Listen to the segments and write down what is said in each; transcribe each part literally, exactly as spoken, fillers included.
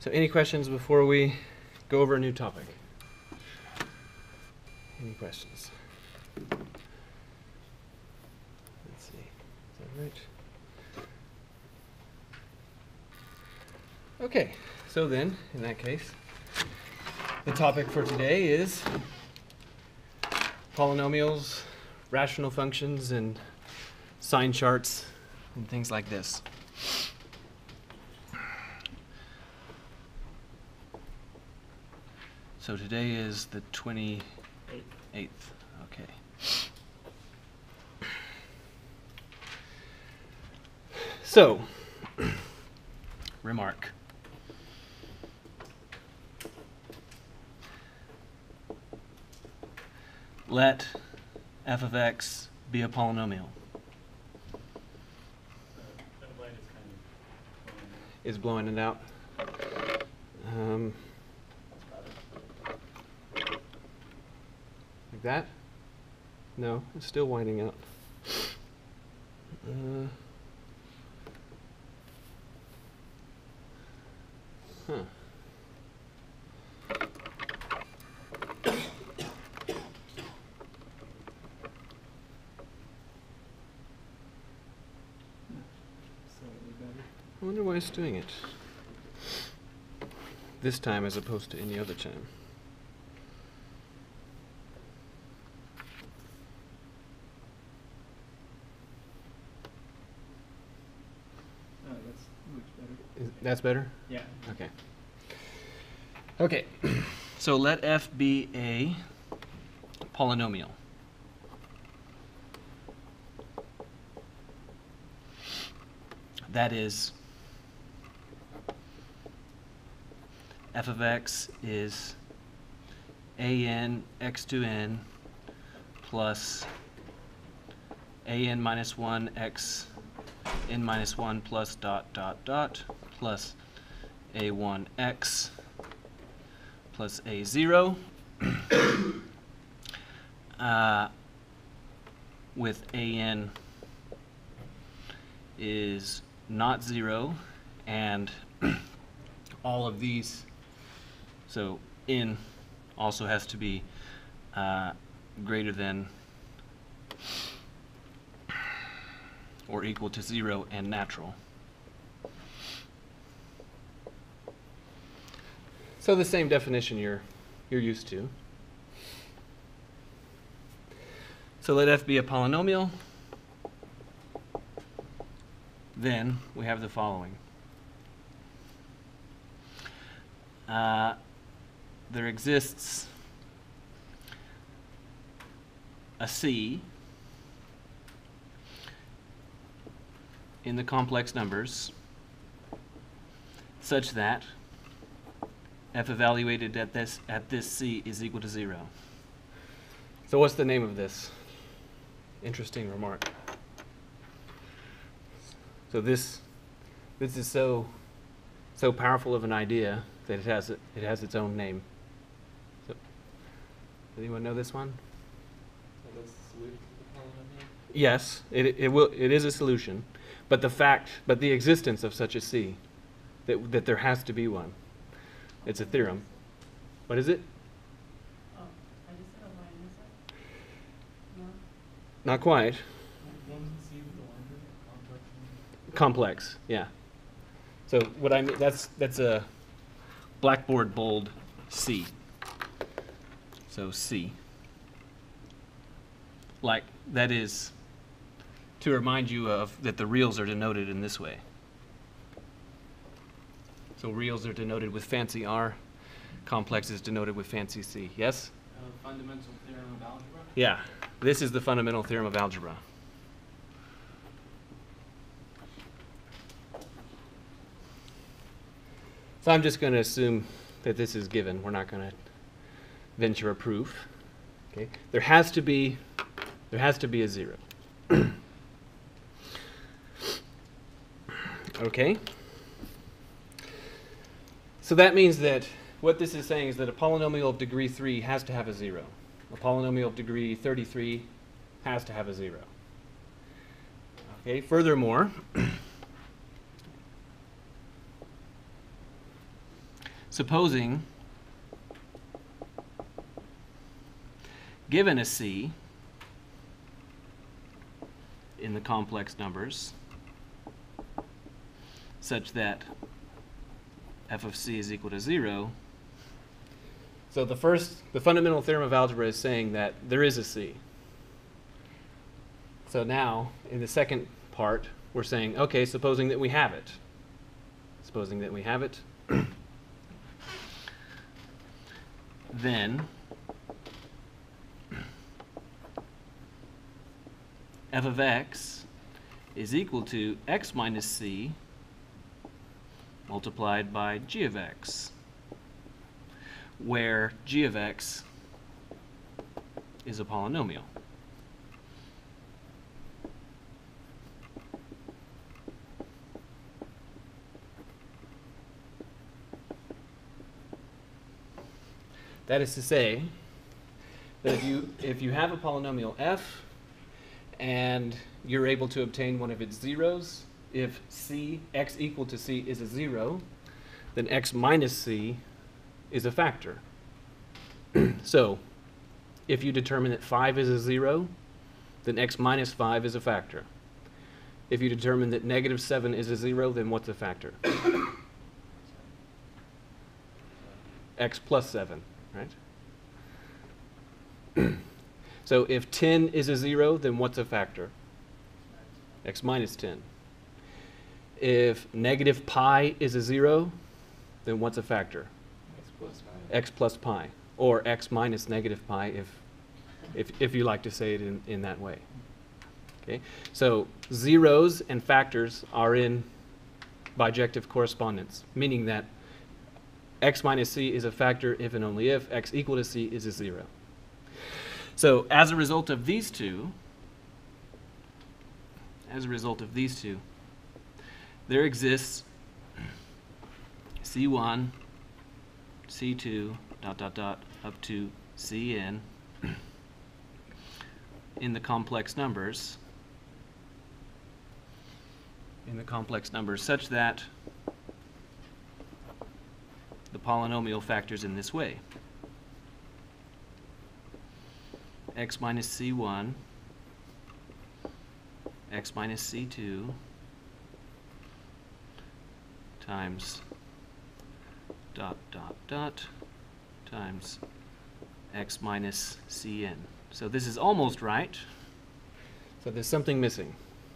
So any questions before we go over a new topic? Any questions? Let's see. Is that right? Okay. So then, in that case, the topic for today is polynomials, rational functions, and sign charts, and things like this. So today is the twenty-eighth. Okay. So, remark. Let f of x be a polynomial. Is blowing it out. Um, like that? No, it's still winding out. Uh, huh. I wonder why it's doing it this time as opposed to any other time. Oh, that's much better. Is, that's better? Yeah. Okay. Okay. So let f be a polynomial. That is, f of x is a n x to n plus a n minus one x n minus one plus dot dot dot plus a one x plus a zero uh, with a n is not zero, and all of these, so n also has to be uh, greater than or equal to zero and natural. So the same definition you're you're used to. So let f be a polynomial. Then we have the following. Uh, there exists a c in the complex numbers such that f evaluated at this at this c is equal to zero. So what's the name of this? Interesting remark. So this this is so so powerful of an idea that it has it, it has its own name. So, does anyone know this one? So that's the solution to the polynomial? Yes, it it will it is a solution, but the fact but the existence of such a c, that that there has to be one. It's a theorem. What is it? Oh, I just said a line inside. No. Not quite. One C with the line through it, complex. Complex, yeah. So what I mean, that's that's a blackboard bold C. So C. Like that is to remind you of that the reals are denoted in this way. So reals are denoted with fancy R, complex is denoted with fancy C. Yes? Uh, fundamental theorem of algebra? Yeah. This is the fundamental theorem of algebra. So I'm just going to assume that this is given. We're not going to venture a proof. Okay? There has to be there has to be a zero. Okay? So that means that what this is saying is that a polynomial of degree three has to have a zero. A polynomial of degree thirty-three has to have a zero. Okay, furthermore, supposing given a c in the complex numbers such that f of c is equal to zero. So the first, the fundamental theorem of algebra is saying that there is a c. So now, in the second part, we're saying, okay, supposing that we have it. Supposing that we have it, then f of x is equal to x minus c multiplied by g of x, where g of x is a polynomial. That is to say that if you, if you have a polynomial f and you're able to obtain one of its zeros, if c, x equal to c is a zero, then x minus c is a factor. So if you determine that five is a zero, then x minus five is a factor. If you determine that negative seven is a zero, then what's a factor? X plus seven, right? So if ten is a zero, then what's a factor? X minus ten. If negative pi is a zero, then what's a factor? X plus pi. X plus pi, or x minus negative pi if, if, if you like to say it in, in that way. Okay? So zeros and factors are in bijective correspondence, meaning that x minus c is a factor if and only if x equal to c is a zero. So as a result of these two, as a result of these two, there exists c one, c two, dot, dot, dot, up to cn in the complex numbers, in the complex numbers such that the polynomial factors in this way. X minus c one, x minus c two times dot, dot, dot times x minus cn. So this is almost right. So there's something missing.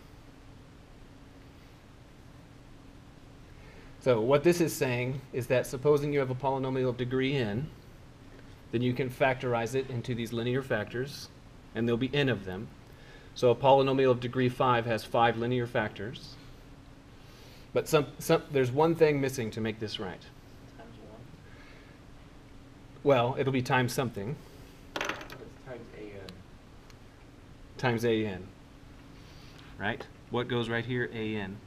So what this is saying is that supposing you have a polynomial of degree n, then you can factorize it into these linear factors, and there'll be n of them. So a polynomial of degree five has five linear factors. But some, some, there's one thing missing to make this right. Times one. Well, it'll be times something, That's times an. times an. Right? What goes right here? An.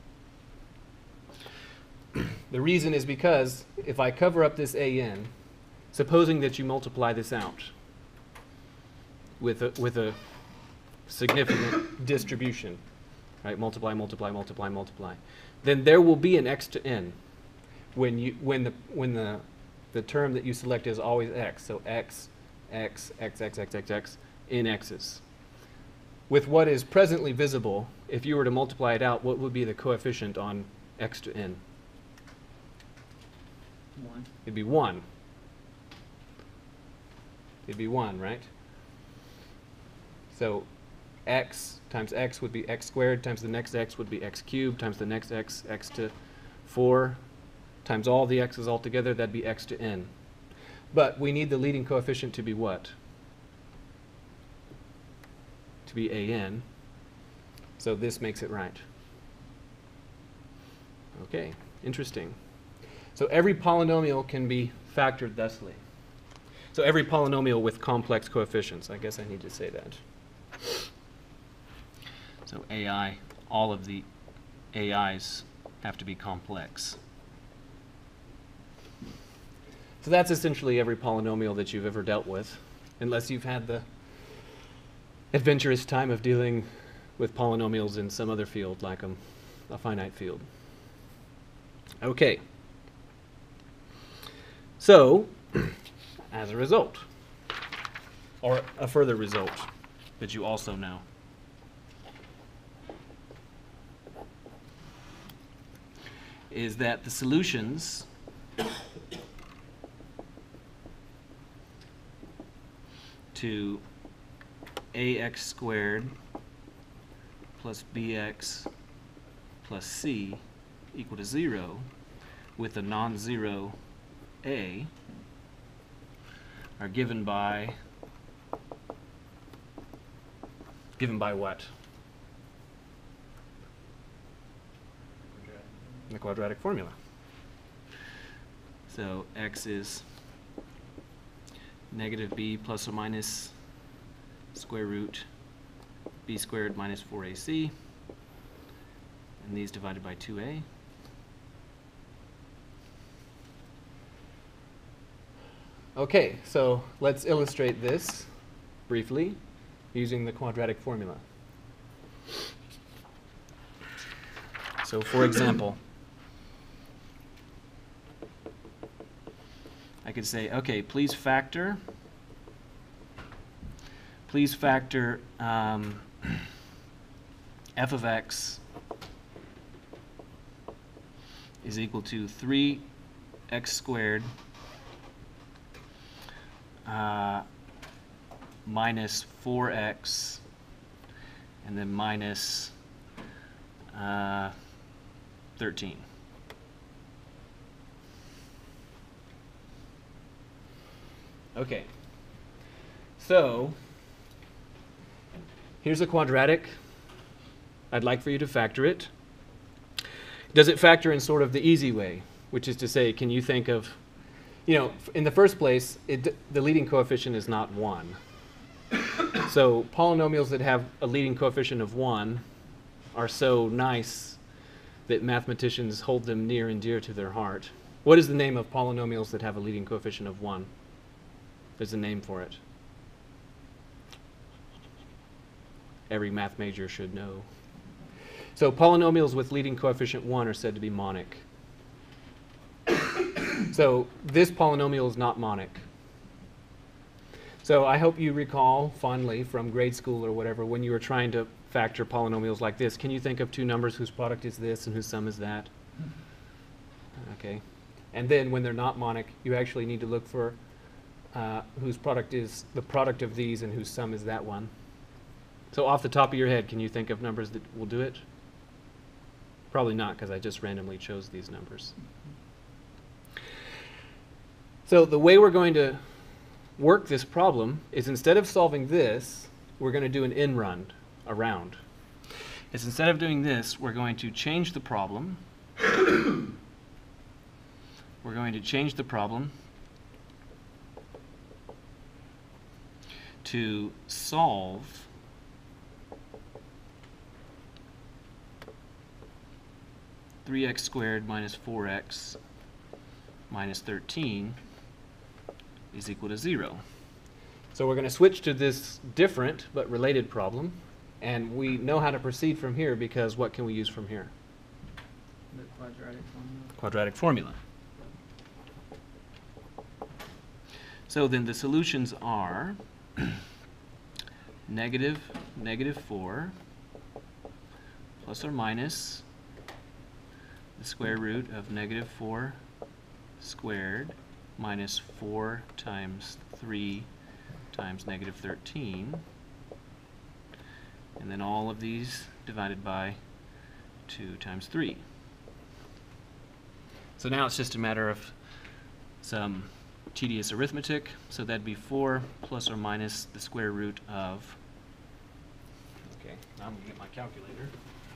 The reason is because if I cover up this an, supposing that you multiply this out with a, with a significant distribution, right? Multiply, multiply, multiply, multiply. Then there will be an x to n when you when the when the the term that you select is always x. So x, x, x, x, x, x, x, in x's. With what is presently visible, if you were to multiply it out, what would be the coefficient on x to n? One. It'd be one. It'd be one, right? So x times x would be x squared, times the next x would be x cubed, times the next x, x to four, times all the x's all together, that'd be x to n. But we need the leading coefficient to be what? To be an. So this makes it right. Okay, interesting. So every polynomial can be factored thusly. So every polynomial with complex coefficients. I guess I need to say that. So A I, all of the A Is have to be complex. So that's essentially every polynomial that you've ever dealt with, unless you've had the adventurous time of dealing with polynomials in some other field, like a, a finite field. Okay. So, as a result, or a further result that you also know, is that the solutions to ax squared plus bx plus c equal to zero with a non-zero a are given by given by what? The quadratic formula. So x is negative b plus or minus square root b squared minus four a c, and these divided by two a. Okay, so let's illustrate this briefly using the quadratic formula. So for example, I could say, okay, please factor, please factor um, f of x is equal to three x squared uh, minus four x and then minus uh, thirteen. Okay, so here's a quadratic. I'd like for you to factor it. Does it factor in sort of the easy way, which is to say, can you think of, you know, in the first place, it, the leading coefficient is not one. So polynomials that have a leading coefficient of one are so nice that mathematicians hold them near and dear to their heart. What is the name of polynomials that have a leading coefficient of one? There's a name for it. Every math major should know. So polynomials with leading coefficient one are said to be monic. So this polynomial is not monic. So I hope you recall fondly from grade school or whatever, when you were trying to factor polynomials like this, can you think of two numbers whose product is this and whose sum is that? Okay. And then when they're not monic, you actually need to look for uh, whose product is the product of these and whose sum is that one. So off the top of your head, can you think of numbers that will do it? Probably not, because I just randomly chose these numbers. So the way we're going to work this problem is, instead of solving this, we're going to do an end run around. Is instead of doing this, we're going to change the problem. We're going to change the problem to solve three x squared minus four x minus thirteen is equal to zero. So we're going to switch to this different but related problem, and we know how to proceed from here, because what can we use from here? The quadratic formula. Quadratic formula. So then the solutions are negative, negative four plus or minus the square root of negative four squared minus four times three times negative thirteen, and then all of these divided by two times three. So now it's just a matter of some tedious arithmetic. So that'd be four plus or minus the square root of, okay, now I'm going to get my calculator.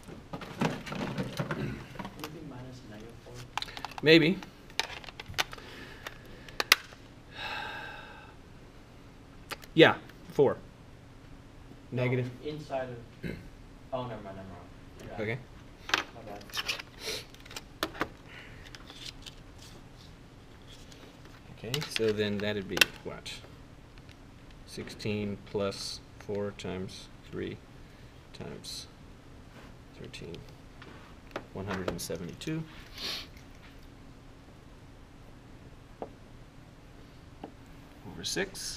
Anything minus negative four? Maybe. Yeah, four. Negative. No, inside of. Oh, never mind, I'm wrong. Yeah. Okay. My bad. Okay, so then that'd be what? sixteen plus four times three times thirteen. one hundred seventy-two. over six.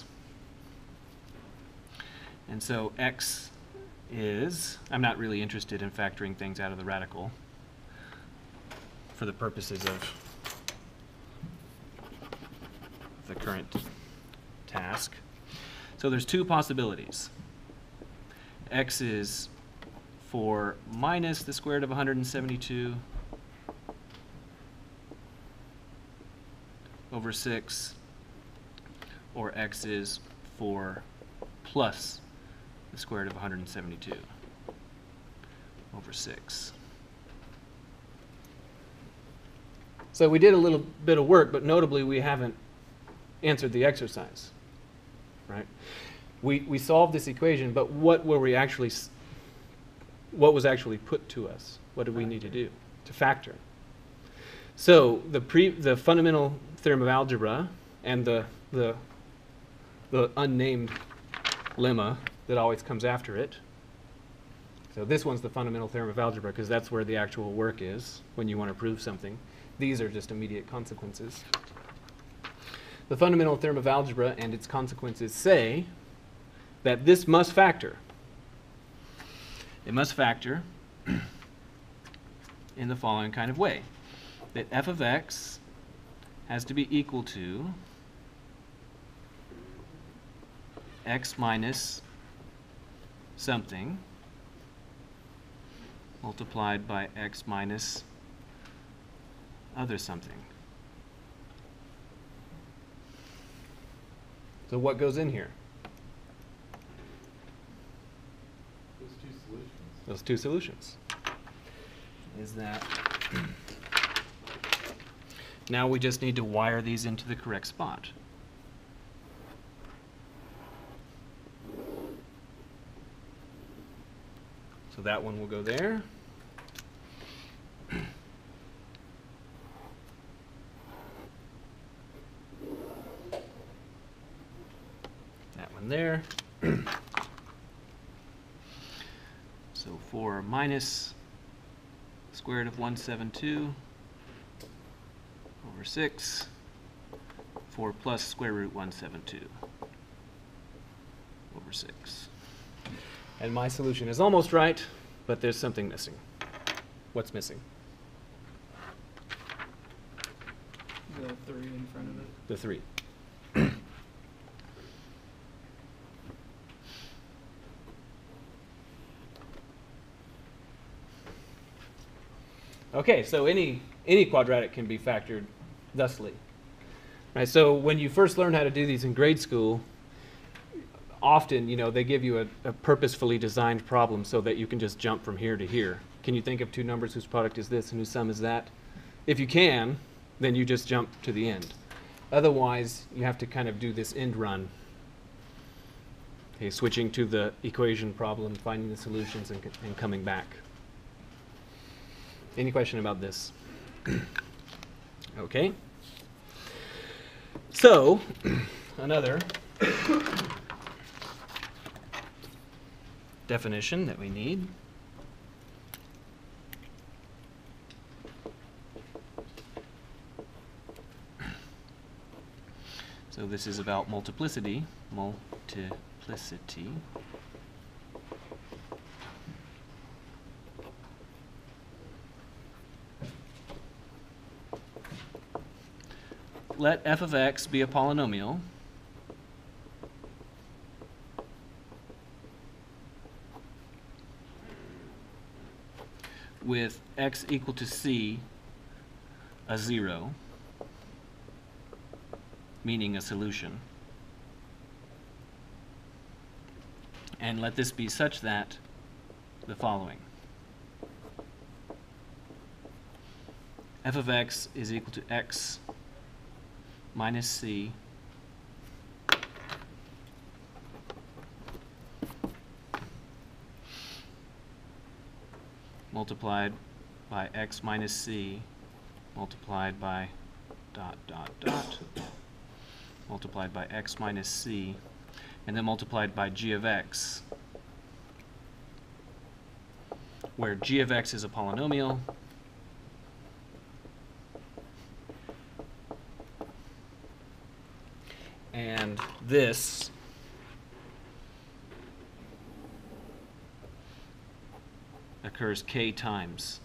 And so x is, I'm not really interested in factoring things out of the radical for the purposes of the current task. So there's two possibilities. X is for minus the square root of one hundred seventy-two over six, or x is for plus the square root of one hundred seventy-two over six. So we did a little bit of work, but notably we haven't answered the exercise, right? We, we solved this equation, but what were we actually, s- what was actually put to us? What did we need to do to factor? So the pre, the fundamental theorem of algebra and the, the, the unnamed lemma that always comes after it. So this one's the fundamental theorem of algebra because that's where the actual work is when you want to prove something. These are just immediate consequences. The fundamental theorem of algebra and its consequences say that this must factor. It must factor in the following kind of way. That f of x has to be equal to x minus something multiplied by x minus other something. So what goes in here? Those two solutions. Those two solutions. Is that now we just need to wire these into the correct spot. So that one will go there. That one there. So four minus square root of one hundred seventy-two over six, four plus square root one hundred seventy-two over six. And my solution is almost right, but there's something missing. What's missing? The three in front of it. The three. Okay, so any any quadratic can be factored thusly. Right, so when you first learn how to do these in grade school, often, you know, they give you a, a purposefully designed problem so that you can just jump from here to here. Can you think of two numbers whose product is this and whose sum is that? If you can, then you just jump to the end. Otherwise, you have to kind of do this end run. Okay, switching to the equation problem, finding the solutions, and, and coming back. Any question about this? Okay. So, another definition that we need. So this is about multiplicity. Multiplicity. Let f of x be a polynomial with x equal to c a zero, meaning a solution. And let this be such that the following. F of x is equal to x minus c multiplied by x minus c multiplied by dot dot dot multiplied by x minus c and then multiplied by g of x, where g of x is a polynomial and this occurs k times.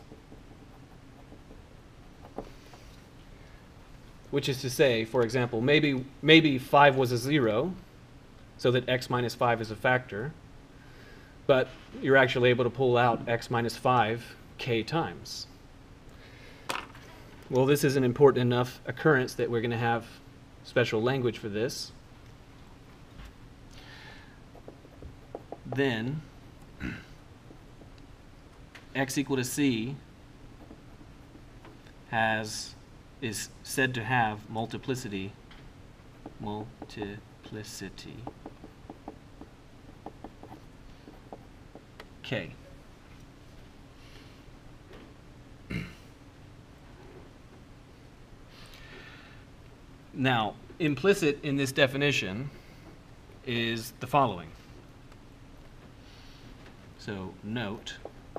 Which is to say, for example, maybe maybe five was a zero, so that x minus five is a factor, but you're actually able to pull out x minus five k times. Well, this is an important enough occurrence that we're going to have special language for this. Then x equal to c has is said to have multiplicity multiplicity k. Now, implicit in this definition is the following. So note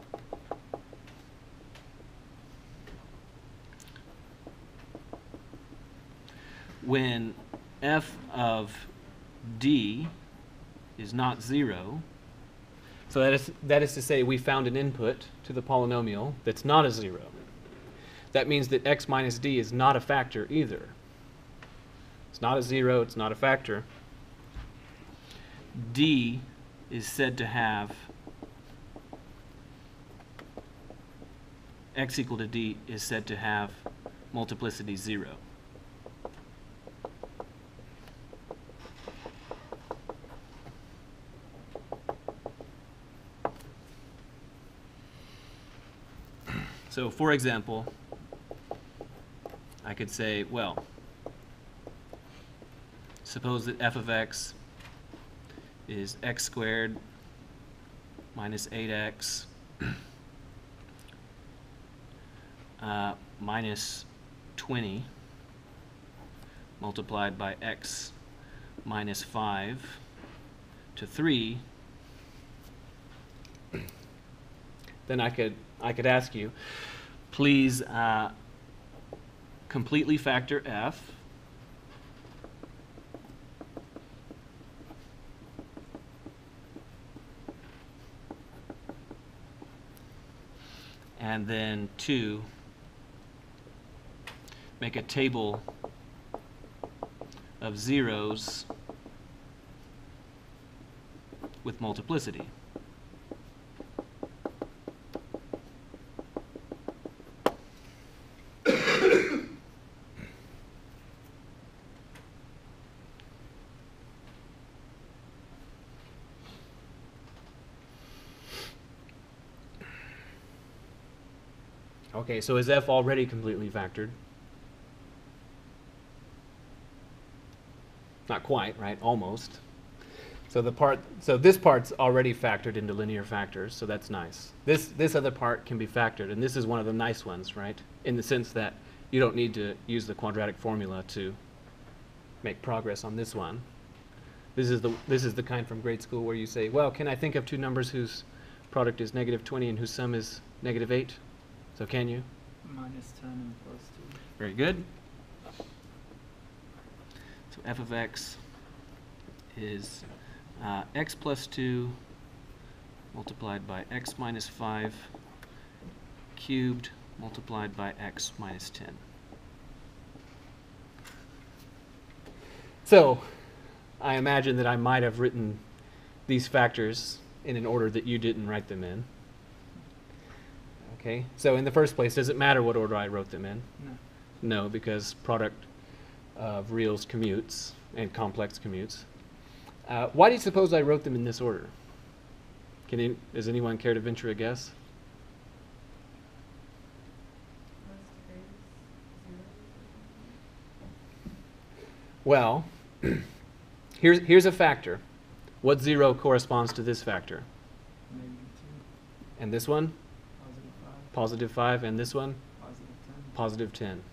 when f of d is not zero, so that is, that is to say we found an input to the polynomial that's not a zero. That means that x minus d is not a factor either. It's not a zero, it's not a factor. D is said to have, x equal to d is said to have multiplicity zero. So, for example, I could say, well, suppose that f of x is x squared minus eight x uh, minus twenty multiplied by x minus five to three. Then I could I could ask you, please uh, completely factor f and then two, make a table of zeros with multiplicity. Okay, so is f already completely factored? Not quite, right? Almost. So the part, so this part's already factored into linear factors, so that's nice. This this other part can be factored, and this is one of the nice ones, right? In the sense that you don't need to use the quadratic formula to make progress on this one. This is the this is the kind from grade school where you say, well, can I think of two numbers whose product is negative twenty and whose sum is negative eight? So can you? Minus ten and plus two. Very good. So f of x is uh, x plus two multiplied by x minus five cubed multiplied by x minus ten. So I imagine that I might have written these factors in an order that you didn't write them in. Okay, so in the first place, does it matter what order I wrote them in? No. No, because product of reals commutes and complex commutes. Uh, why do you suppose I wrote them in this order? Can you, does anyone care to venture a guess? Well, here's, here's a factor. What zero corresponds to this factor? Negative two. And this one? Positive five. Positive five. And this one? Positive ten. Positive ten.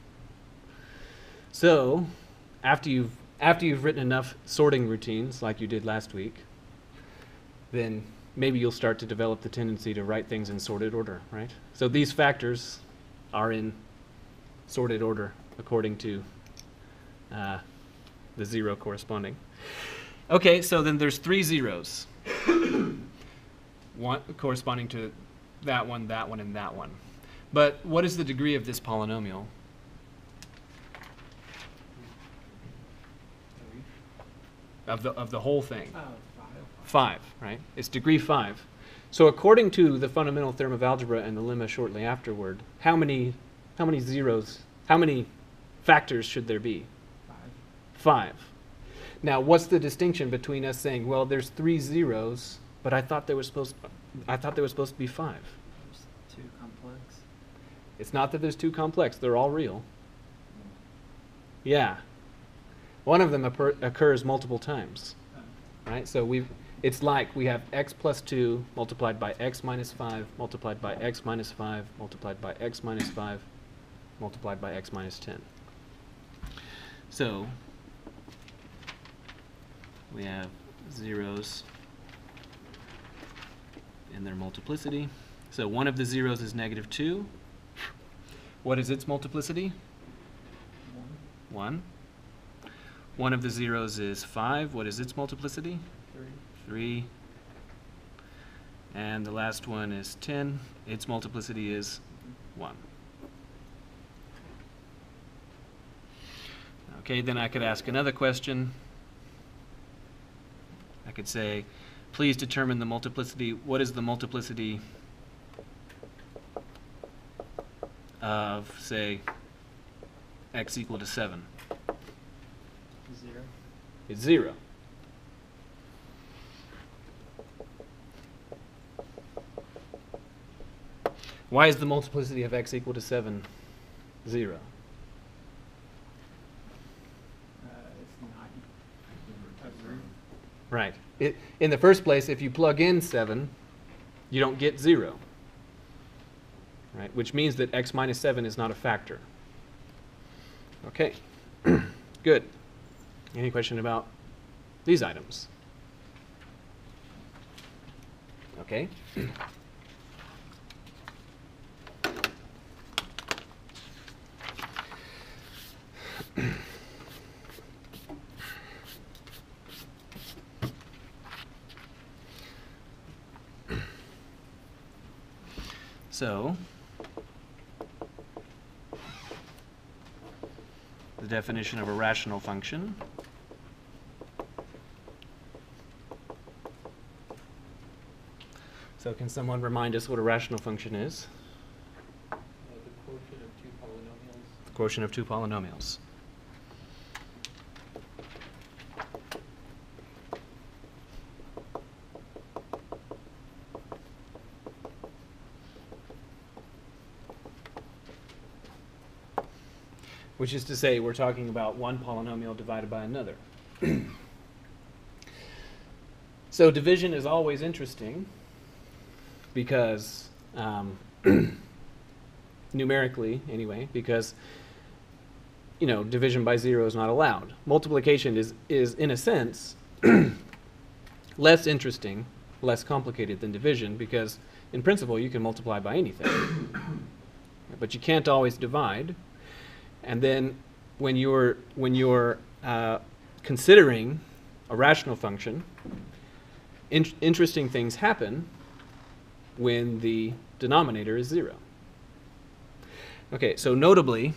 So, after you've, after you've written enough sorting routines like you did last week, then maybe you'll start to develop the tendency to write things in sorted order, right? So these factors are in sorted order according to uh, the zero corresponding. Okay, so then there's three zeros. One corresponding to that one, that one, and that one. But what is the degree of this polynomial? Of the, of the whole thing? Oh, five. Five, right? It's degree five. So according to the fundamental theorem of algebra and the lemma shortly afterward, how many, how many zeros, how many factors should there be? Five. Five. Now, what's the distinction between us saying, well, there's three zeros, but I thought there was supposed, I thought there was supposed to be five? There's too complex. It's not that there's two complex; they're all real. Yeah. One of them occur occurs multiple times, right? So we've, it's like we have x plus two multiplied by x minus five multiplied by x minus five multiplied by x minus five multiplied by x minus ten. So we have zeros in their multiplicity. So one of the zeros is negative two. What is its multiplicity? One. One. One of the zeros is five. What is its multiplicity? Three. Three. And the last one is ten. Its multiplicity is one. Okay, then I could ask another question. I could say, please determine the multiplicity. What is the multiplicity of, say, x equal to seven? Zero. It's zero. Why is the multiplicity of x equal to seven zero? Uh, it's not a root. Right. It, in the first place, if you plug in seven, you don't get zero. Right? Which means that x minus seven is not a factor. Okay. Good. Any question about these items? Okay. So, the definition of a rational function. So can someone remind us what a rational function is? Uh, the quotient of two polynomials. The quotient of two polynomials. Which is to say, we're talking about one polynomial divided by another. So division is always interesting because, um, numerically anyway, because, you know, division by zero is not allowed. Multiplication is, is in a sense, less interesting, less complicated than division because, in principle, you can multiply by anything. But you can't always divide. And then when you're, when you're uh, considering a rational function, in interesting things happen when the denominator is zero. Okay, so notably,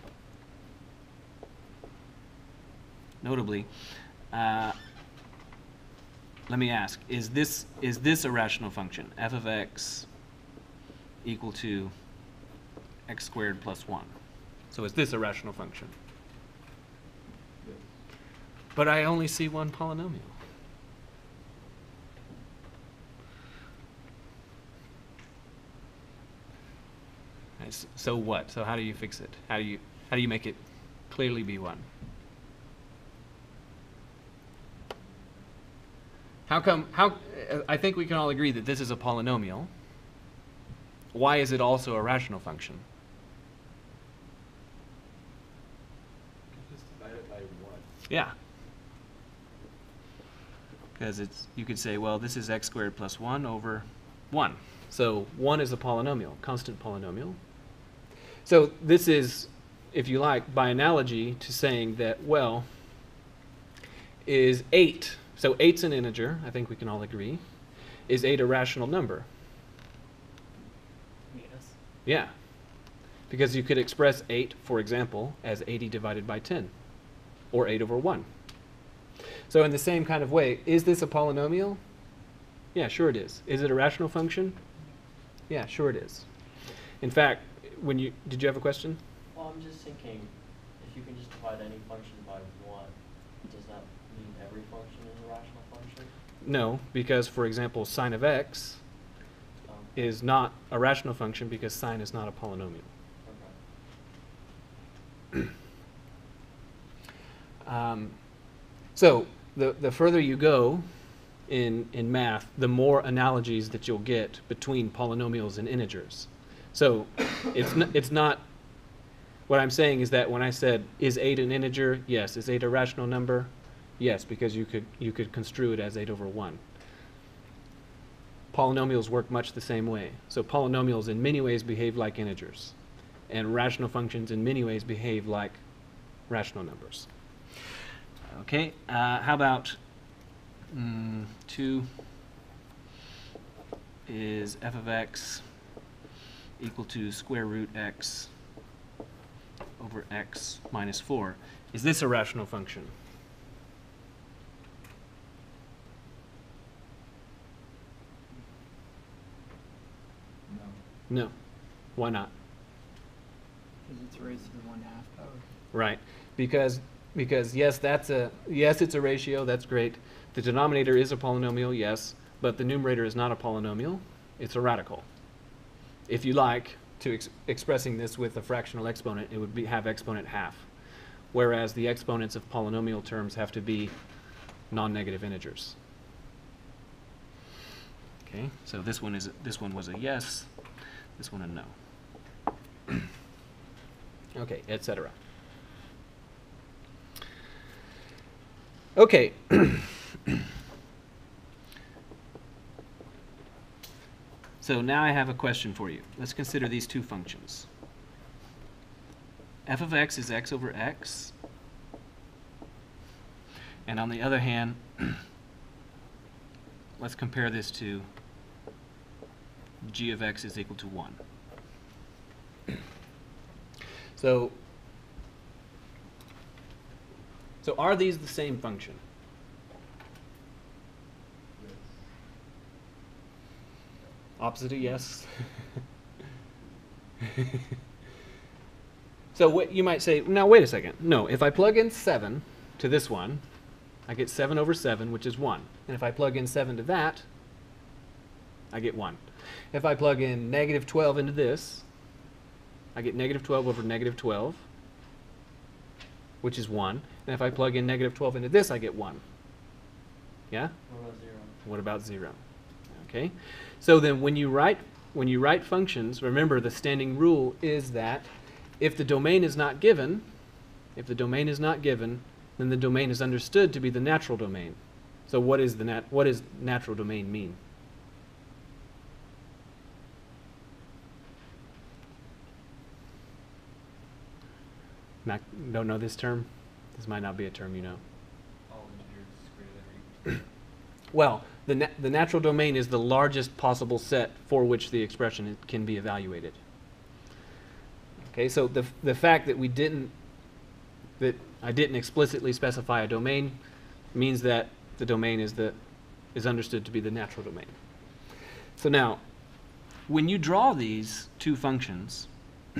notably, uh, let me ask, is this, is this a rational function? F of x equal to x squared plus one. So is this a rational function? Yes. But I only see one polynomial. Right, s- So what? So how do you fix it? How do you, how do you make it clearly be one? How come, how, uh, I think we can all agree that this is a polynomial. Why is it also a rational function? Just divide it by one. Yeah. Because it's, you could say, well, this is x squared plus one over one. So one is a polynomial, constant polynomial. So this is, if you like, by analogy to saying that, well, is eight, so eight's an integer, I think we can all agree. Is eight a rational number? Yes. Yeah, because you could express eight, for example, as eighty divided by ten, or eight over one. So in the same kind of way, is this a polynomial? Yeah, sure it is. Is it a rational function? Yeah, sure it is. In fact, when you, did you have a question? Well, I'm just thinking, if you can just divide any function by one, does that mean every function is a rational function? No, because, for example, sine of x Um, is not a rational function because sine is not a polynomial. Okay. Um, so the, the further you go in, in math, the more analogies that you'll get between polynomials and integers. So it's, n it's not, what I'm saying is that when I said, is eight an integer? Yes. Is eight a rational number? Yes, because you could, you could construe it as eight over one. Polynomials work much the same way. So polynomials in many ways behave like integers, and rational functions in many ways behave like rational numbers. Okay, uh, how about mm, two is f of x equal to square root x over x minus four. Is this a rational function? No. No. Why not? Because it's raised to the one half power. Right. Because because yes, that's a yes, it's a ratio, that's great. The denominator is a polynomial, yes, but the numerator is not a polynomial, it's a radical. If you like to ex expressing this with a fractional exponent, it would be have exponent half. Whereas the exponents of polynomial terms have to be non-negative integers. Okay, so this one is this one was a yes, this one a no. Okay, et cetera. Okay. So now I have a question for you. Let's consider these two functions. F of x is x over x. And on the other hand, let's compare this to g of x is equal to one. So, so are these the same function? Yes. Opposite of yes. So what you might say, now wait a second. No, if I plug in seven to this one, I get seven over seven, which is one. And if I plug in seven to that, I get one. If I plug in negative twelve into this, I get negative twelve over negative twelve, which is one. And if I plug in negative twelve into this, I get one. Yeah? What about zero? What about zero? Okay. So then when you write when you write functions, remember the standing rule is that if the domain is not given, if the domain is not given, then the domain is understood to be the natural domain. So what is the nat what does natural domain mean? Not, don't know this term? This might not be a term you know. All integers greater than or equal Well, the, na the natural domain is the largest possible set for which the expression can be evaluated. Okay, so the, the fact that we didn't, that I didn't explicitly specify a domain means that the domain is, the, is understood to be the natural domain. So now, when you draw these two functions,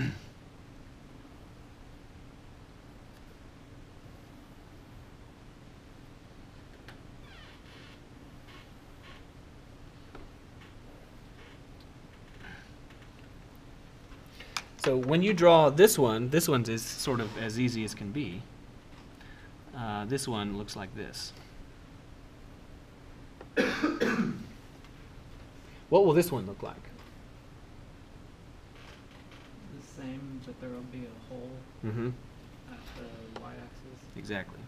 so when you draw this one, this one is sort of as easy as can be. Uh, this one looks like this. What will this one look like? The same, but there will be a hole Mm-hmm. at the y-axis. Exactly.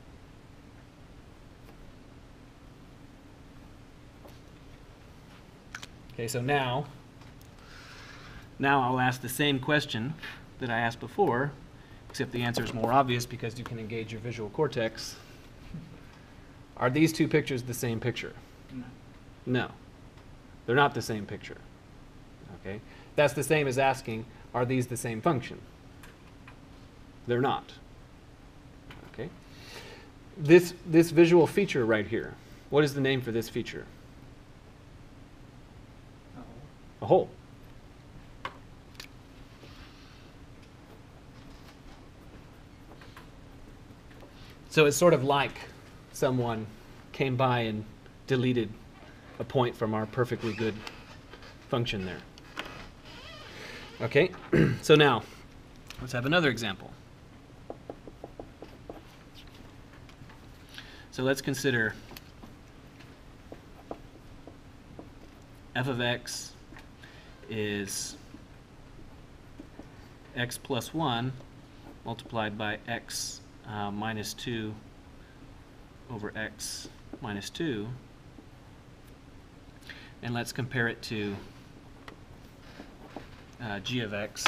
Okay, so now, now I'll ask the same question that I asked before, except the answer is more obvious because you can engage your visual cortex. Are these two pictures the same picture? No. No. They're not the same picture. Okay? That's the same as asking, are these the same function? They're not. Okay? This, this visual feature right here, what is the name for this feature? Oh. A hole. So it's sort of like someone came by and deleted a point from our perfectly good function there. Okay, so now let's have another example. So let's consider f of x is x plus one multiplied by x uh, minus two over x minus two. And let's compare it to uh, g of x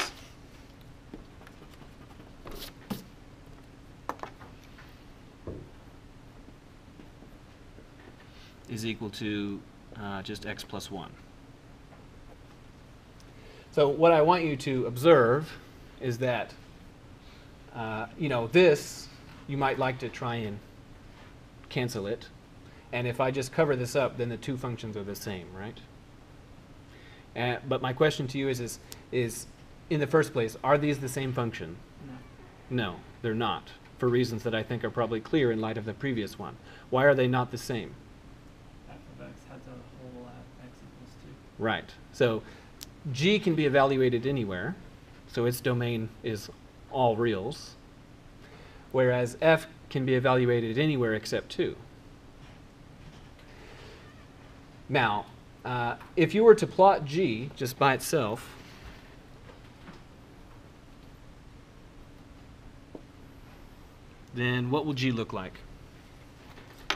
is equal to uh, just x plus one. So what I want you to observe is that, uh, you know, this, you might like to try and cancel it. And if I just cover this up, then the two functions are the same, right? Uh, but my question to you is, is, is, in the first place, are these the same function? No. No, they're not, for reasons that I think are probably clear in light of the previous one. Why are they not the same? F of x has a hole at x equals two. Right. So G can be evaluated anywhere, so its domain is all reals, whereas F can be evaluated anywhere except two. Now, uh, if you were to plot G just by itself, then what will G look like? A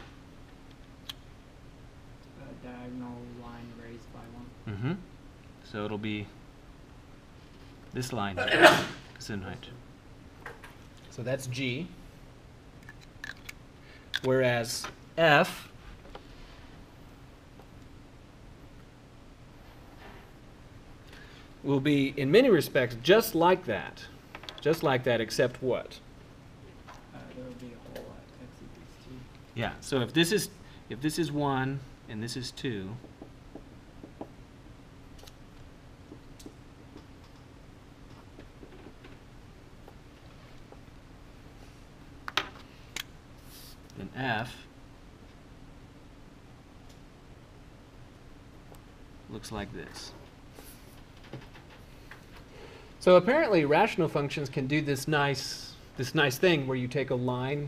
diagonal line raised by one. Mm-hmm. So it'll be this line, Gesundheit. So that's G. Whereas F will be, in many respects, just like that. Just like that, except what? Uh, there will be a hole at x equals two. Yeah, so if this is if this is one and this is two, then F looks like this. So apparently rational functions can do this nice this nice thing where you take a line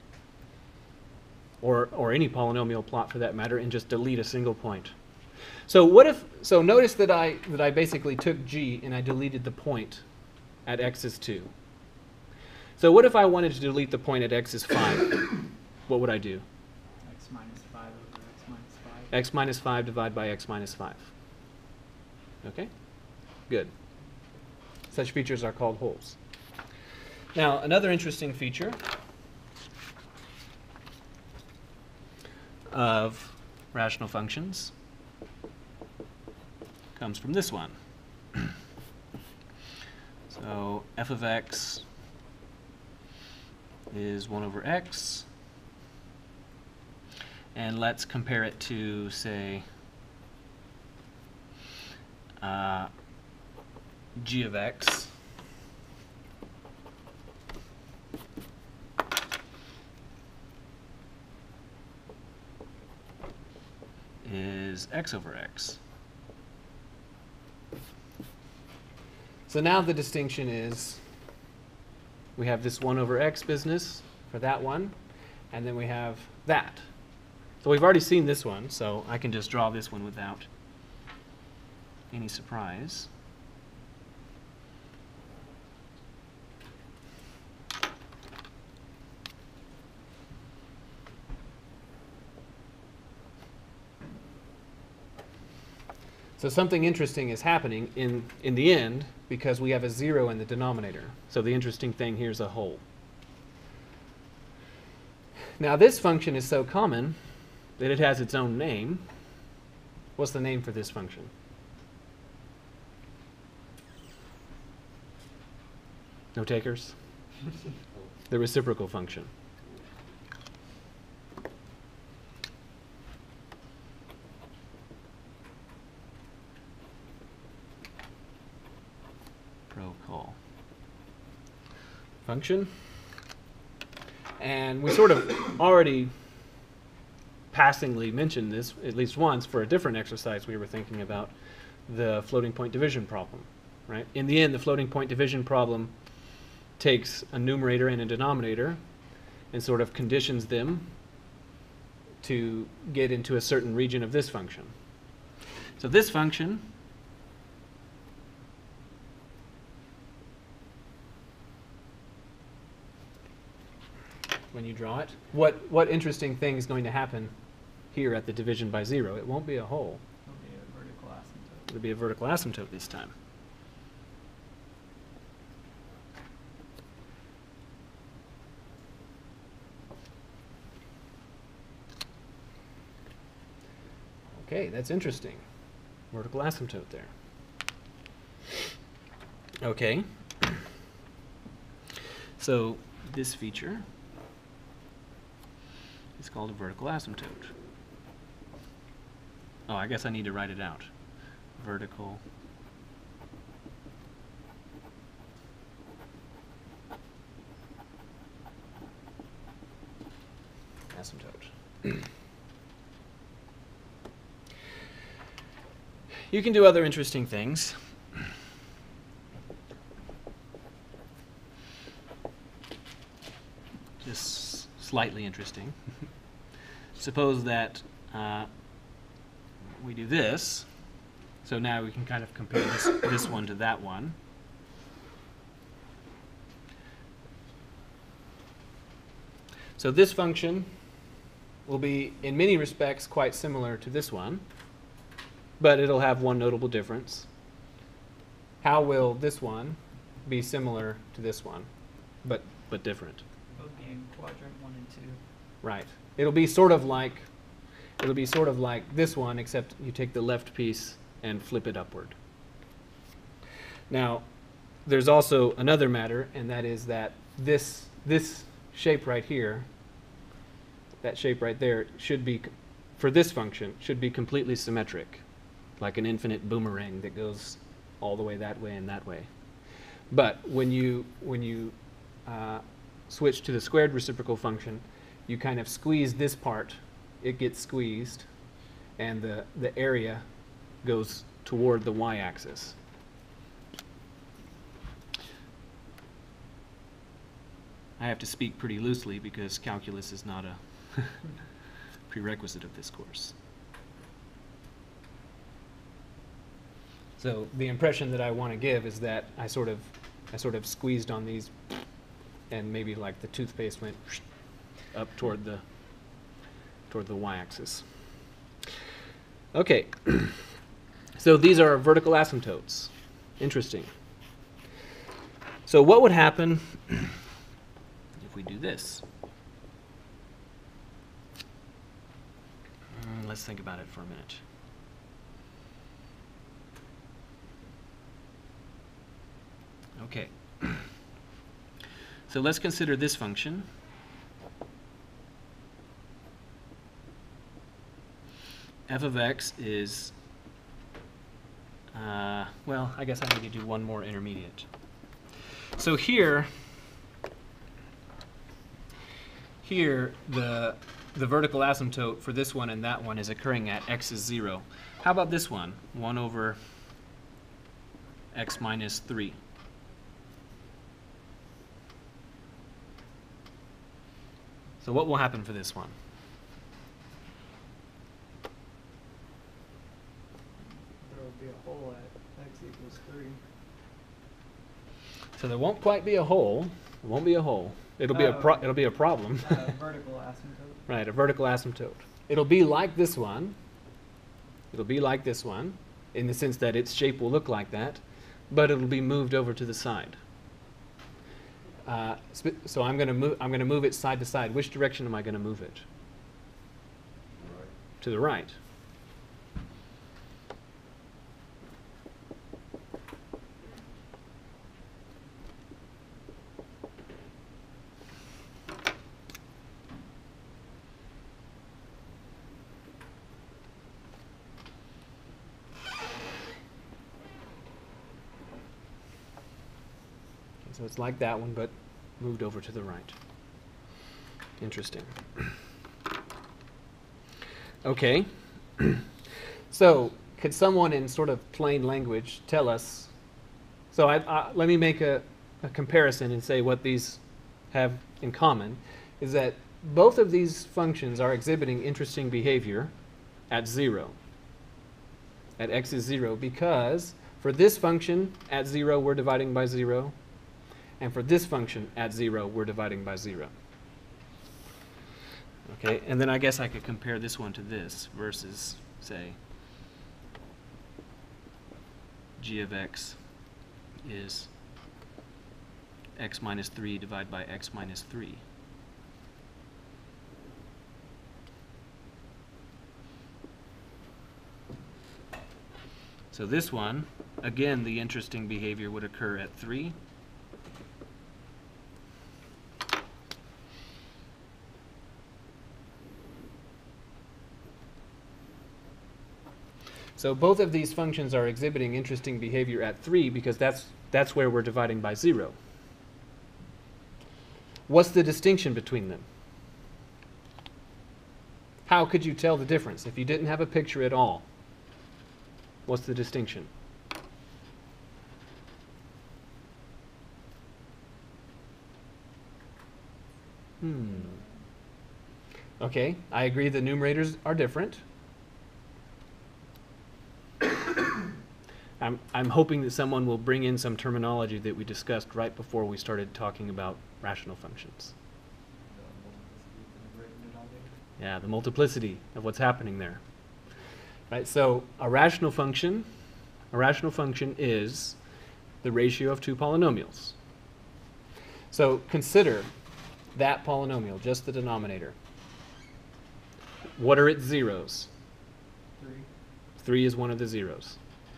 or or any polynomial plot for that matter and just delete a single point. So what if so notice that I that I basically took G and I deleted the point at x is two. So what if I wanted to delete the point at x is five? What would I do? X minus five over x minus five. X minus five divided by x minus five. Okay? Good. Such features are called holes. Now, another interesting feature of rational functions comes from this one. So f of x is one over x. And let's compare it to, say, uh, g of x is x over x. So now the distinction is we have this one over x business for that one, and then we have that. So we've already seen this one, so I can just draw this one without any surprise. So something interesting is happening in, in the end because we have a zero in the denominator. So the interesting thing here is a hole. Now this function is so common that it has its own name. What's the name for this function? No takers? The reciprocal function. Procol function. And we sort of already passingly mentioned this at least once for a different exercise we were thinking about, the floating point division problem, right? In the end, the floating point division problem takes a numerator and a denominator and sort of conditions them to get into a certain region of this function. So this function when you draw it, what, what interesting thing is going to happen here at the division by zero? It won't be a hole. It'll be a vertical asymptote. It'll be a vertical asymptote this time. Okay, that's interesting. Vertical asymptote there. Okay. So this feature is called a vertical asymptote. Oh, I guess I need to write it out. Vertical asymptote. You can do other interesting things. Just slightly interesting. Suppose that uh, we do this. So now we can kind of compare this, this one to that one. So this function will be, in many respects, quite similar to this one, but it'll have one notable difference. How will this one be similar to this one, but, but different? Both being quadrant one and two. Right. It'll be sort of like, it'll be sort of like this one, except you take the left piece and flip it upward. Now, there's also another matter, and that is that this, this shape right here, that shape right there, should be, for this function, should be completely symmetric, like an infinite boomerang that goes all the way that way and that way. But when you, when you uh, switch to the squared reciprocal function, you kind of squeeze this part, it gets squeezed, and the, the area goes toward the y-axis. I have to speak pretty loosely because calculus is not a prerequisite of this course. So the impression that I want to give is that I sort of, I sort of squeezed on these, and maybe like the toothpaste went up toward the, toward the y-axis. Okay, so these are vertical asymptotes. Interesting. So what would happen if we do this? Mm, let's think about it for a minute. Okay, so let's consider this function. F of x is, uh, well, I guess I need to do one more intermediate. So here, here the, the vertical asymptote for this one and that one is occurring at x is zero. How about this one? one over x minus three. So what will happen for this one? There will be a hole at x equals three. So there won't quite be a hole. It won't be a hole. It'll be a pro Oh. it'll be a problem. Uh, vertical asymptote. Right, a vertical asymptote. It'll be like this one. It'll be like this one in the sense that its shape will look like that, but it'll be moved over to the side. Uh, sp- so I'm going to move. I'm going to move it side to side. Which direction am I going to move it? To the right. So it's like that one, but moved over to the right. Interesting. Okay. So could someone in sort of plain language tell us, so I, I, let me make a, a comparison and say what these have in common, is that both of these functions are exhibiting interesting behavior at zero. At x is zero, because for this function at zero we're dividing by zero, and for this function at zero, we're dividing by zero. Okay, and then I guess I could compare this one to this versus, say, g of x is x minus three divided by x minus three. So this one, again, the interesting behavior would occur at three. So both of these functions are exhibiting interesting behavior at three because that's, that's where we're dividing by zero. What's the distinction between them? How could you tell the difference if you didn't have a picture at all? What's the distinction? Hmm. Okay, I agree the numerators are different. I'm, I'm hoping that someone will bring in some terminology that we discussed right before we started talking about rational functions. Yeah, the multiplicity of what's happening there. Right, so a rational function, a rational function is the ratio of two polynomials. So consider that polynomial, just the denominator. What are its zeros? Three. Three is one of the zeros.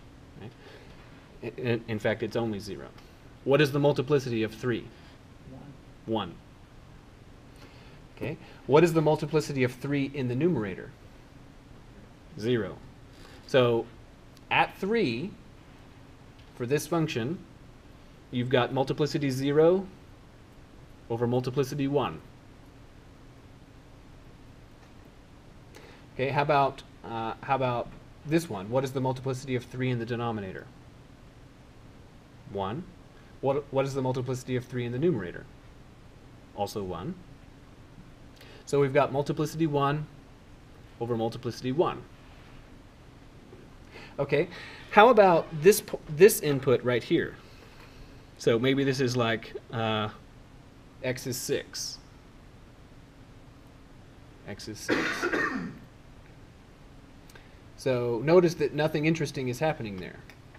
In, in fact, it's only zero. What is the multiplicity of three? One. One. Okay. What is the multiplicity of three in the numerator? Zero. So at three, for this function, you've got multiplicity zero over multiplicity one. Okay. How about uh, how about this one? What is the multiplicity of three in the denominator? one. What, what is the multiplicity of three in the numerator? Also one. So we've got multiplicity one over multiplicity one. Okay, how about this, this input right here? So maybe this is like uh, x is six. X is six. So notice that nothing interesting is happening there.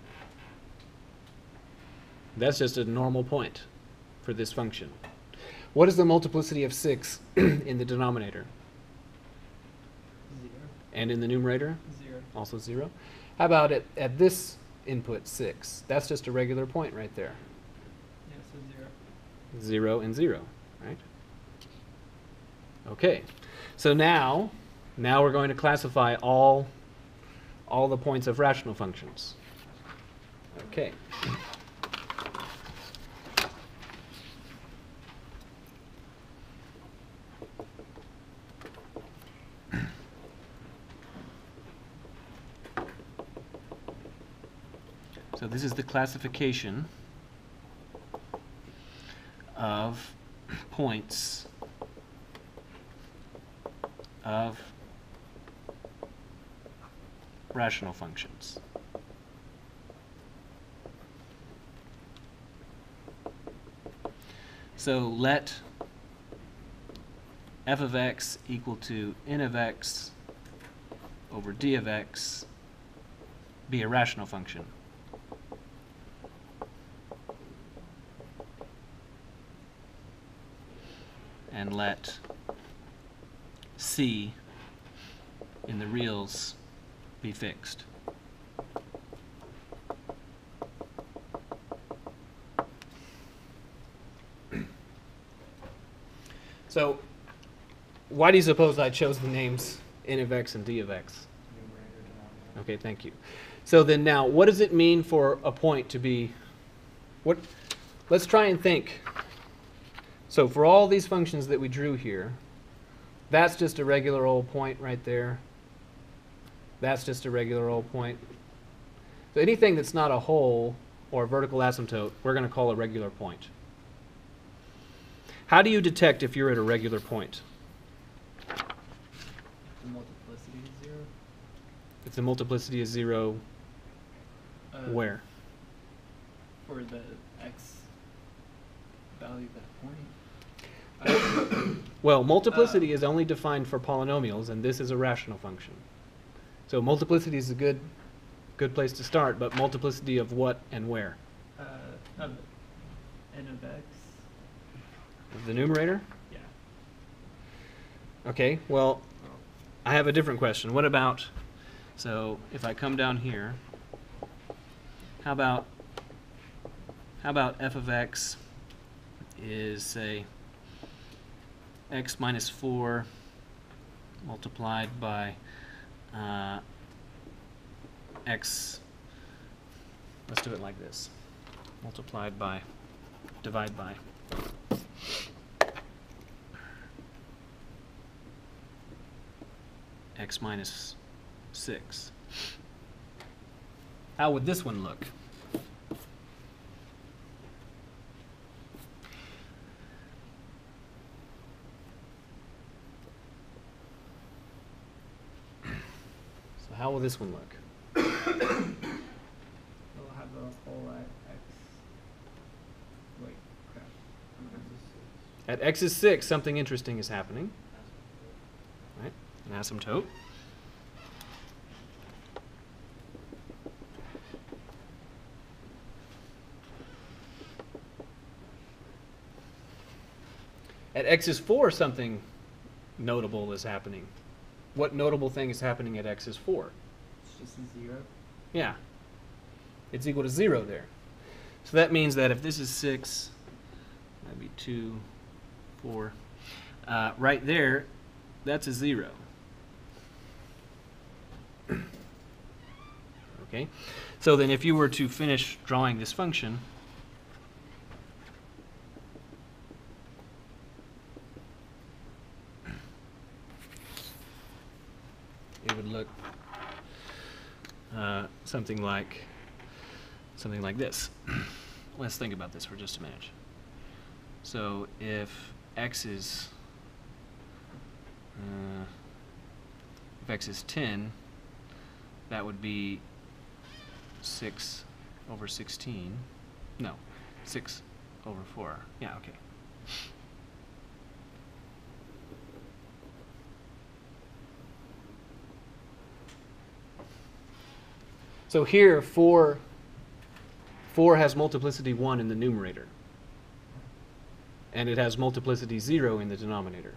That's just a normal point for this function. What is the multiplicity of six in the denominator? Zero. And in the numerator? Zero. Also zero. How about at, at this input, six? That's just a regular point right there. Yeah, so zero. Zero and zero, right? Okay. So now, now we're going to classify all, all the points of rational functions. Okay. So this is the classification of points of rational functions. So let f of x equal to n of x over d of x be a rational function. and let C in the reals be fixed. So, why do you suppose I chose the names n of x and d of x? Numerator, denominator. Okay, thank you. So then now, what does it mean for a point to be, what, let's try and think. So for all these functions that we drew here, that's just a regular old point right there. That's just a regular old point. So anything that's not a hole or a vertical asymptote, we're going to call a regular point. How do you detect if you're at a regular point? The multiplicity is zero. If the multiplicity is zero, Uh, where? For the x value of that point. Uh, Well, multiplicity is only defined for polynomials, and this is a rational function. So multiplicity is a good, good place to start, but multiplicity of what and where? uh, of n of x. Of the numerator? Yeah. Okay, well, I have a different question. What about, so if I come down here, how about, how about f of x is, say, x minus four multiplied by uh, x, let's do it like this, multiplied by, divide by. X minus six. How would this one look? So how will this one look? We'll have a hole at x. Wait, crap. At x is six, something interesting is happening. Right? An asymptote. At x is four, something notable is happening. What notable thing is happening at x is four? It's just a zero. Yeah. It's equal to zero there. So that means that if this is six, that'd be two, four. Uh, right there, that's a zero. Okay? So then if you were to finish drawing this function, it would look uh, something like something like this. Let's think about this for just a minute. So if x is uh, if x is ten, that would be six over sixteen. No, six over four. Yeah, okay. So here, four, four has multiplicity one in the numerator. And it has multiplicity zero in the denominator.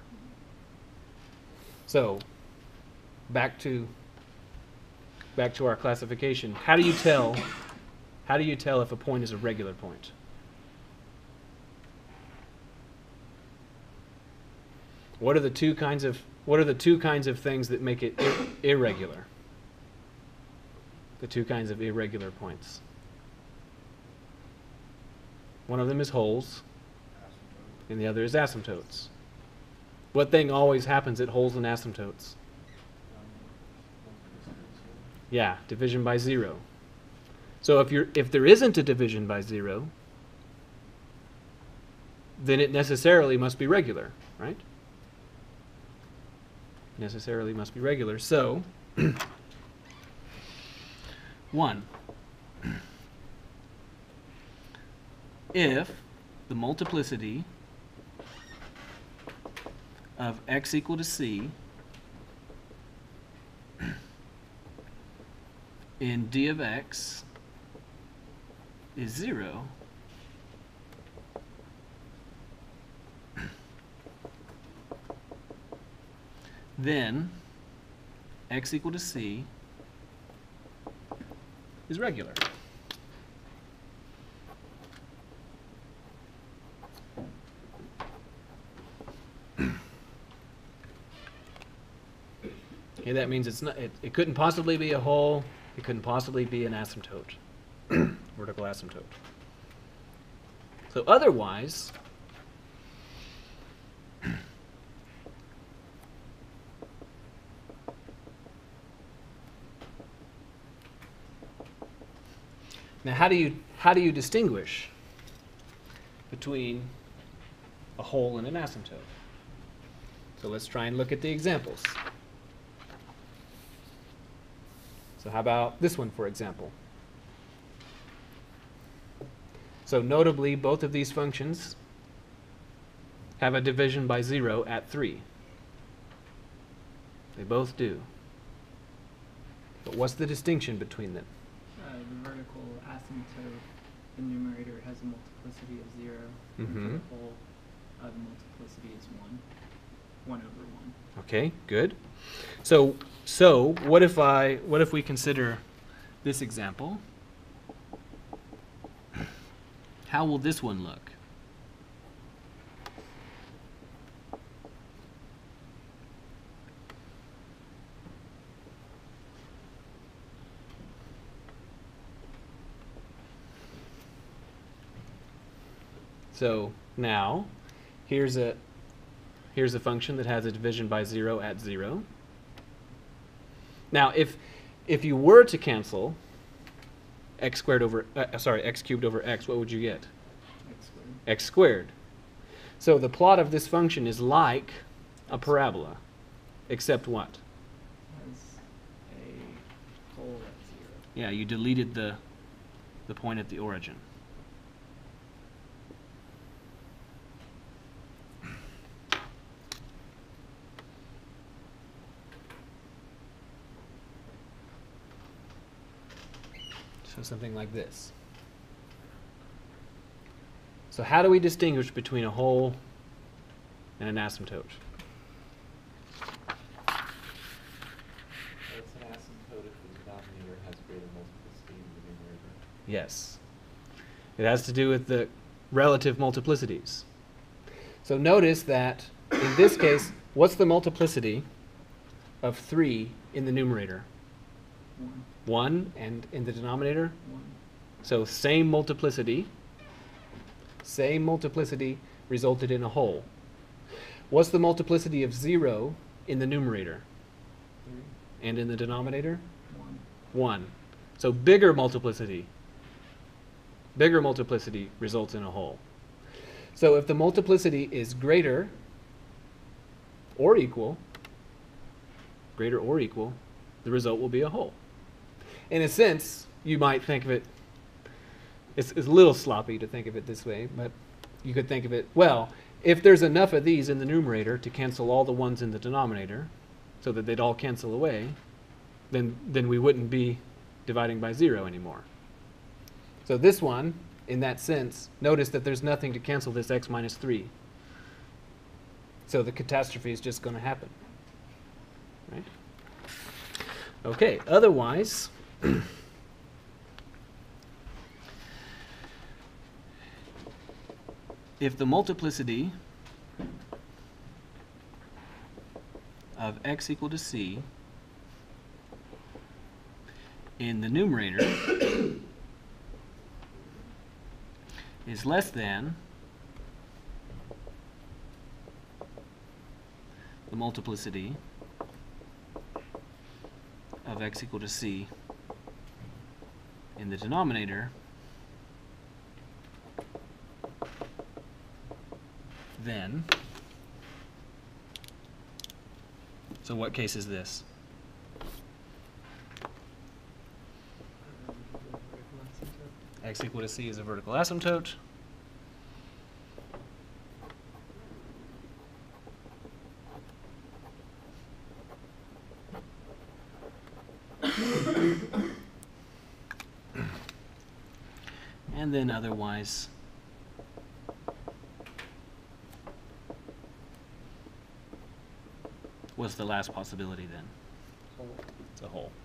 So, back to, back to our classification. How do you tell, how do you tell if a point is a regular point? What are the two kinds of, what are the two kinds of things that make it ir irregular? The two kinds of irregular points. One of them is holes, and the other is asymptotes. What thing always happens at holes and asymptotes? Yeah, division by zero. So if you're if there isn't a division by zero, then it necessarily must be regular, right? Necessarily must be regular. So one, if the multiplicity of x equal to c in d of x is zero, then x equal to c is regular. Okay, that means it's not, it, it couldn't possibly be a hole, it couldn't possibly be an asymptote, vertical asymptote. So otherwise, now how do you how do you distinguish between a hole and an asymptote? So let's try and look at the examples. So how about this one, for example? So notably, both of these functions have a division by zero at three. They both do. But what's the distinction between them? Uh, the vertical asymptote, the numerator has a multiplicity of zero. And for Mhm. the whole, uh, the multiplicity is one. One over one. Okay, good. So, so what if I, what if we consider this example? How will this one look? So now, here's a here's a function that has a division by zero at zero. Now, if if you were to cancel x squared over uh, sorry x cubed over x, what would you get? X squared. X squared. So the plot of this function is like a parabola, except what? Has a hole at zero. Yeah, you deleted the the point at the origin. So something like this. So how do we distinguish between a hole and an asymptote? It's an asymptote if the denominator has greater multiplicity than the numerator. Yes. It has to do with the relative multiplicities. So notice that in this case, what's the multiplicity of three in the numerator? One. one, and in the denominator? One. So same multiplicity, same multiplicity resulted in a hole. What's the multiplicity of zero in the numerator? Three. And in the denominator? One. one. So bigger multiplicity, bigger multiplicity results in a hole. So if the multiplicity is greater or equal, greater or equal, the result will be a hole. In a sense, you might think of it, it's, it's a little sloppy to think of it this way, but you could think of it, well, if there's enough of these in the numerator to cancel all the ones in the denominator, so that they'd all cancel away, then, then we wouldn't be dividing by zero anymore. So this one, in that sense, notice that there's nothing to cancel this x minus three. So the catastrophe is just going to happen. Right? Okay, otherwise, if the multiplicity of x equal to c in the numerator is less than the multiplicity of x equal to c in the denominator, then, so what case is this? X equal to c is a vertical asymptote. And then otherwise, What's the last possibility then? Whole. It's a whole.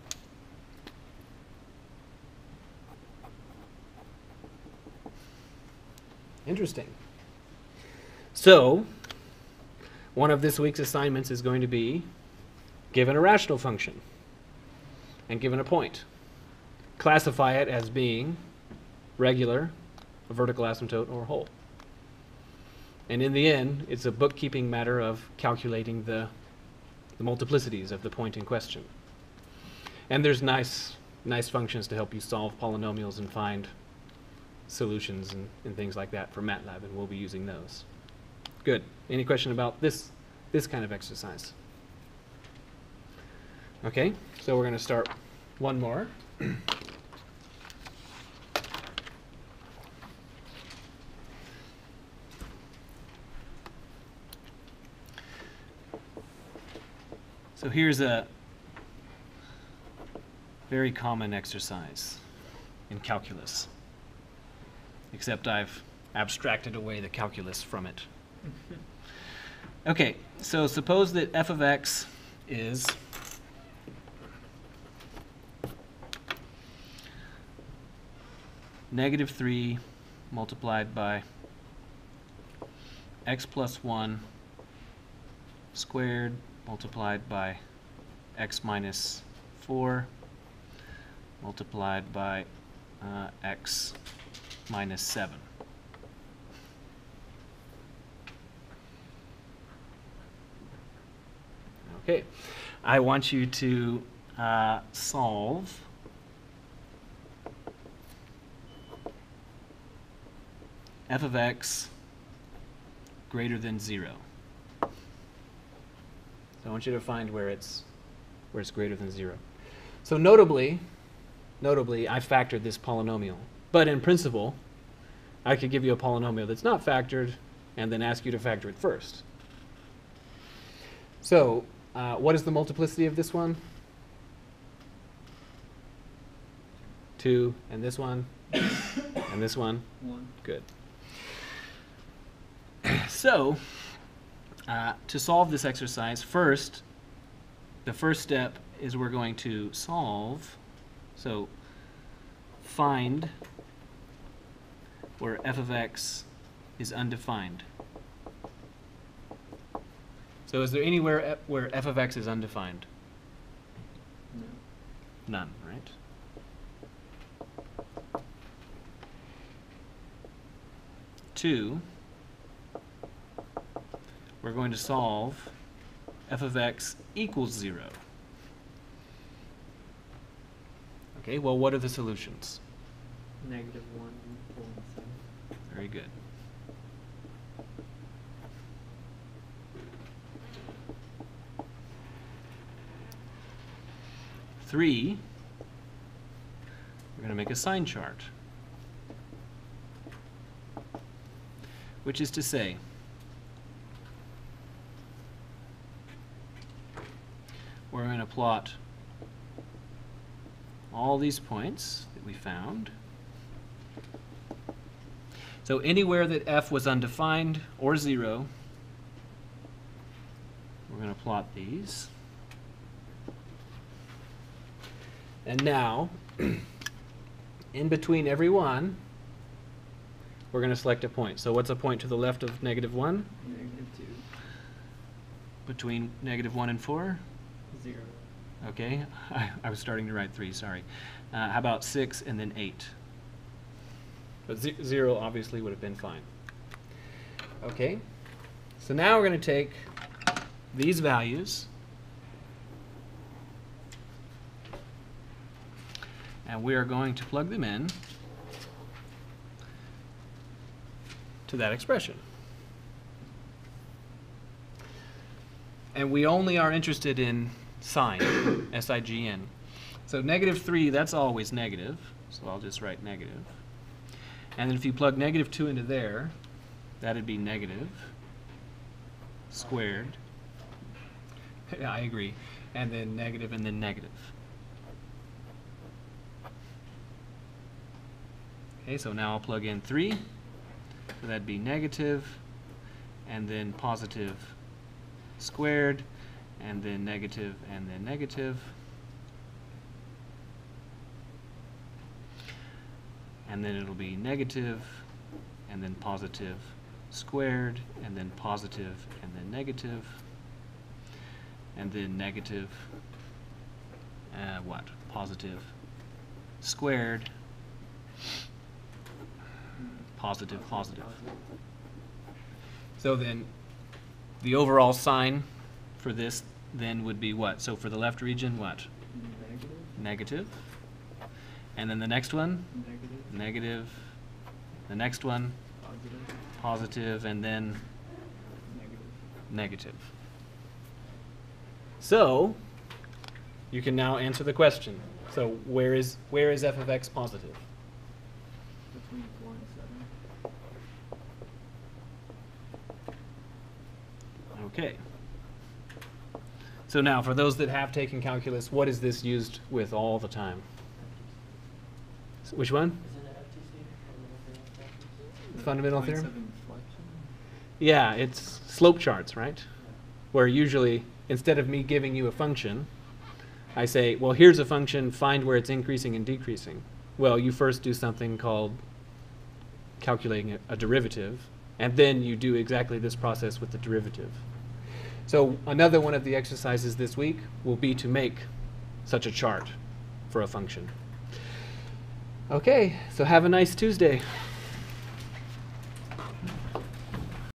Interesting. So, one of this week's assignments is going to be given a rational function and given a point. Classify it as being regular, a vertical asymptote, or whole. And in the end, it's a bookkeeping matter of calculating the, the multiplicities of the point in question. And there's nice, nice functions to help you solve polynomials and find solutions and, and things like that for MATLAB, and we'll be using those. Good. Any question about this, this kind of exercise? Okay, so we're going to start one more. So here's a very common exercise in calculus, except I've abstracted away the calculus from it. Okay, so suppose that f of x is negative three multiplied by x plus one squared multiplied by x minus four multiplied by uh, x minus seven. Okay, I want you to uh, solve f of x greater than zero. So I want you to find where it's where it's greater than zero. So notably, notably, I factored this polynomial. But in principle, I could give you a polynomial that's not factored and then ask you to factor it first. So uh, what is the multiplicity of this one? Two, and this one, and this one? One. Good. So, uh, to solve this exercise, first, the first step is we're going to solve, so find where f of x is undefined. So is there anywhere f where f of x is undefined? No. None, right? Two, we're going to solve f of x equals zero. Okay, well, what are the solutions? Negative one and four and seven. Very good. Three, we're going to make a sign chart, which is to say, we're going to plot all these points that we found. So anywhere that f was undefined or zero, we're going to plot these. And now, in between every one, we're going to select a point. So what's a point to the left of negative one? Negative two. Between negative one and four? Zero. Okay, I, I was starting to write three, sorry. Uh, how about six and then eight? But ze zero obviously would have been fine. Okay, so now we're going to take these values and we are going to plug them in to that expression. And we only are interested in sign, S I G N. So negative three, that's always negative, so I'll just write negative. And then if you plug negative two into there, that'd be negative squared. Yeah, I agree. And then negative and then negative. Okay, so now I'll plug in three. So that'd be negative and then positive squared. and then negative, and then negative. And then it'll be negative, and then positive squared, and then positive, and then negative, and then negative, uh, what? Positive squared, positive, positive. So then the overall sign for this then would be what? So for the left region, what? Negative, Negative. And then the next one? negative, Negative. The next one? positive, Positive, and then negative. negative. So you can now answer the question. So where is where is f of x positive? Between four and seven. Okay. So now for those that have taken calculus, what is this used with all the time? Which one? Isn't it F T C, fundamental Fundamental Points theorem? of inflection. Yeah, it's slope charts, right? Where usually, instead of me giving you a function, I say, well, here's a function, find where it's increasing and decreasing. Well, you first do something called calculating a, a derivative, and then you do exactly this process with the derivative. So another one of the exercises this week will be to make such a chart for a function. Okay, so have a nice Tuesday.